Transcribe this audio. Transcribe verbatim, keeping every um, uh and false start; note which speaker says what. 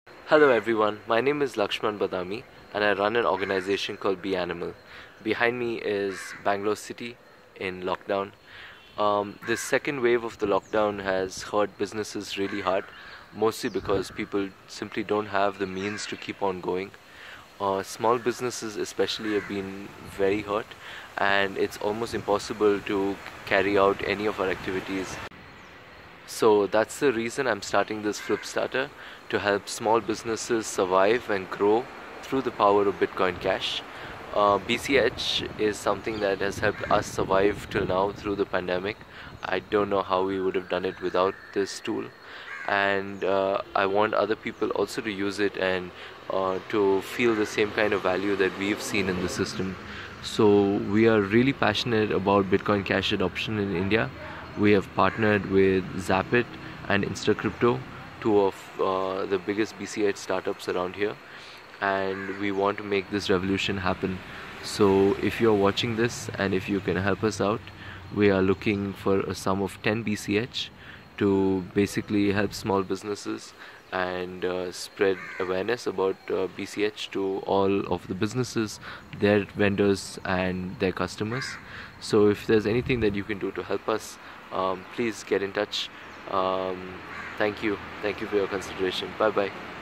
Speaker 1: Hello everyone, my name is Lakshman Badami and I run an organization called Be Animal. Behind me is Bangalore City in lockdown. Um, this second wave of the lockdown has hurt businesses really hard, mostly because people simply don't have the means to keep on going. Uh, small businesses especially have been very hurt, and it's almost impossible to carry out any of our activities. So that's the reason I'm starting this Flipstarter, to help small businesses survive and grow through the power of Bitcoin Cash. Uh, B C H is something that has helped us survive till now through the pandemic. I don't know how we would have done it without this tool. And uh, I want other people also to use it and uh, to feel the same kind of value that we've seen in the system. So we are really passionate about Bitcoin Cash adoption in India. We have partnered with Zapit and InstaCrypto, two of uh, the biggest B C H startups around here, and we want to make this revolution happen. So if you're watching this and if you can help us out, we are looking for a sum of ten B C H to basically help small businesses and uh, spread awareness about uh, B C H to all of the businesses, their vendors, and their customers. So if there's anything that you can do to help us, um, please get in touch. Um, thank you. Thank you for your consideration. Bye bye.